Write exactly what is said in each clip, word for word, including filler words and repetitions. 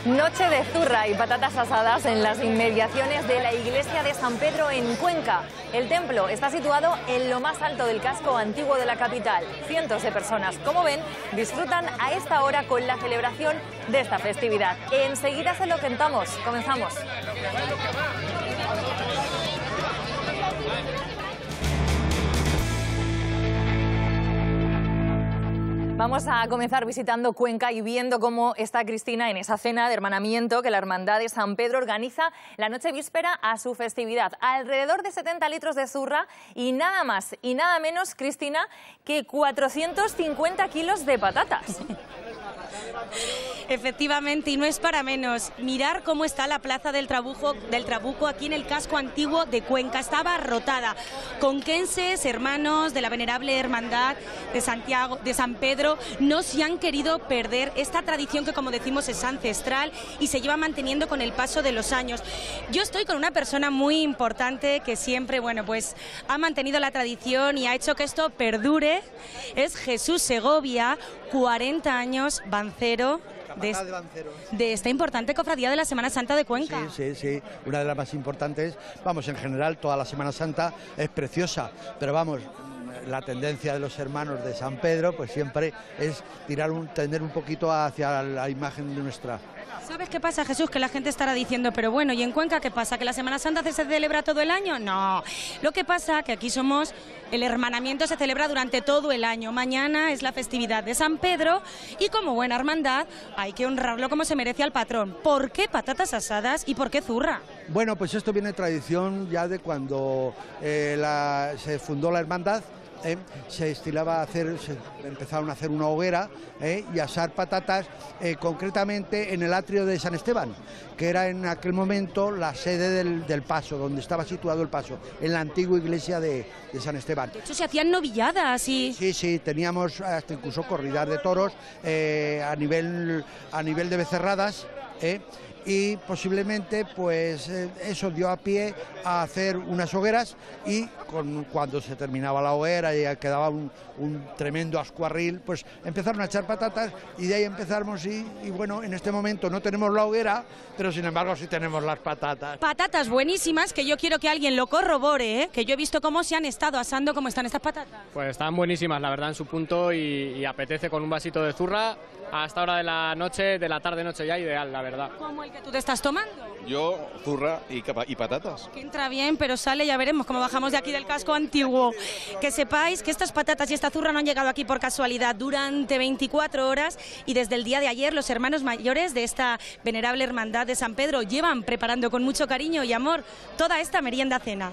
Noche de zurra y patatas asadas en las inmediaciones de la iglesia de San Pedro en Cuenca. El templo está situado en lo más alto del casco antiguo de la capital. Cientos de personas, como ven, disfrutan a esta hora con la celebración de esta festividad. Enseguida se lo contamos. Comenzamos. Vamos a comenzar visitando Cuenca y viendo cómo está Cristina en esa cena de hermanamiento que la Hermandad de San Pedro organiza la noche víspera a su festividad. Alrededor de setenta litros de zurra y nada más y nada menos, Cristina, que cuatrocientos cincuenta kilos de patatas. Efectivamente, y no es para menos. Mirar cómo está la plaza del Trabuco, del Trabuco aquí en el casco antiguo de Cuenca. Está abarrotada. Conquenses, hermanos de la venerable hermandad de Santiago, de San Pedro, no se han querido perder esta tradición que, como decimos, es ancestral y se lleva manteniendo con el paso de los años. Yo estoy con una persona muy importante que siempre, bueno, pues ha mantenido la tradición y ha hecho que esto perdure. Es Jesús Segovia, cuarenta años, bancero. De, de, de esta importante cofradía de la Semana Santa de Cuenca. Sí, sí, sí, una de las más importantes. Vamos, en general toda la Semana Santa es preciosa, pero vamos, la tendencia de los hermanos de San Pedro pues siempre es tirar un, tender un poquito hacia la imagen de nuestra. ¿Sabes qué pasa, Jesús? Que la gente estará diciendo, pero bueno, ¿y en Cuenca qué pasa? ¿Que la Semana Santa se celebra todo el año? No, lo que pasa que aquí somos, el hermanamiento se celebra durante todo el año. Mañana es la festividad de San Pedro y como buena hermandad hay que honrarlo como se merece al patrón. ¿Por qué patatas asadas y por qué zurra? Bueno, pues esto viene de tradición ya de cuando eh, la, se fundó la hermandad. Eh, se estilaba a hacer, se empezaron a hacer una hoguera eh, y asar patatas, eh, concretamente en el atrio de San Esteban, que era en aquel momento la sede del, del paso, donde estaba situado el paso, en la antigua iglesia de, de San Esteban. De hecho, se hacían novilladas y... Sí, sí, teníamos hasta incluso corridas de toros eh, a, nivel, a nivel de becerradas, eh, y posiblemente pues eh, eso dio a pie a hacer unas hogueras y con, cuando se terminaba la hoguera y ya quedaba un, un tremendo ascuarril, pues empezaron a echar patatas y de ahí empezamos y, y bueno, en este momento no tenemos la hoguera, pero sin embargo sí tenemos las patatas. Patatas buenísimas, que yo quiero que alguien lo corrobore, ¿eh? Que yo he visto cómo se han estado asando, cómo están estas patatas. Pues están buenísimas, la verdad, en su punto y, y apetece con un vasito de zurra a esta hora de la noche, de la tarde-noche ya ideal, la verdad. ¿Cómo el que tú te estás tomando? Yo, zurra y, capa y patatas. Que entra bien, pero sale, ya veremos cómo bajamos de aquí del casco antiguo. Que sepáis que estas patatas y esta zurra no han llegado aquí por casualidad. Durante veinticuatro horas y desde el día de ayer los hermanos mayores de esta venerable hermandad de San Pedro llevan preparando con mucho cariño y amor toda esta merienda cena.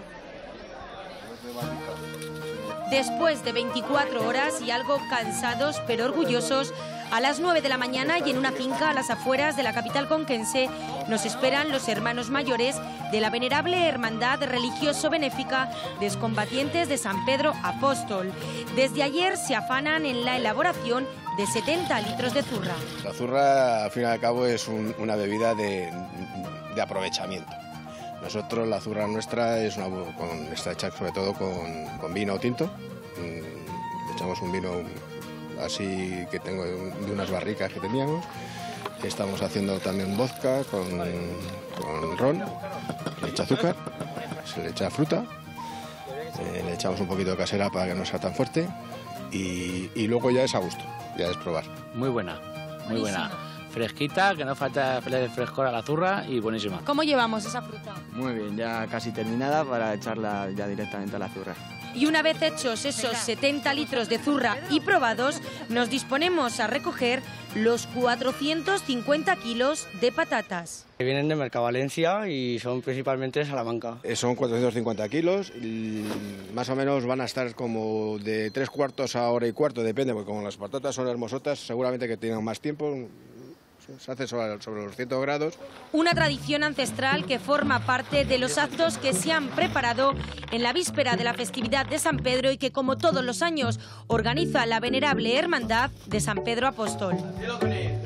Después de veinticuatro horas y algo cansados pero orgullosos, a las nueve de la mañana y en una finca a las afueras de la capital conquense nos esperan los hermanos mayores de la venerable hermandad religioso-benéfica de excombatientes de San Pedro Apóstol. Desde ayer se afanan en la elaboración de setenta litros de zurra. La zurra, al fin y al cabo, es un, una bebida de, de aprovechamiento. Nosotros, la zurra nuestra es una, con, está hecha sobre todo con, con vino tinto. Le echamos un vino así que tengo de unas barricas que teníamos. Estamos haciendo también vodka con, con ron, le echa azúcar, se le echa fruta, eh, le echamos un poquito de casera para que no sea tan fuerte y, y luego ya es a gusto, ya es probar. Muy buena, muy buena. Fresquita, que no falta frescor a la zurra y buenísima. ¿Cómo llevamos esa fruta? Muy bien, ya casi terminada para echarla ya directamente a la zurra. Y una vez hechos esos setenta litros de zurra y probados, nos disponemos a recoger los cuatrocientos cincuenta kilos de patatas. Vienen de Mercavalencia y son principalmente de Salamanca. Son cuatrocientos cincuenta kilos, y más o menos van a estar como de tres cuartos a hora y cuarto, depende, porque como las patatas son hermosotas, seguramente que tienen más tiempo. Se hace sobre, sobre los cien grados. Una tradición ancestral que forma parte de los actos que se han preparado en la víspera de la festividad de San Pedro y que, como todos los años, organiza la venerable hermandad de San Pedro Apóstol.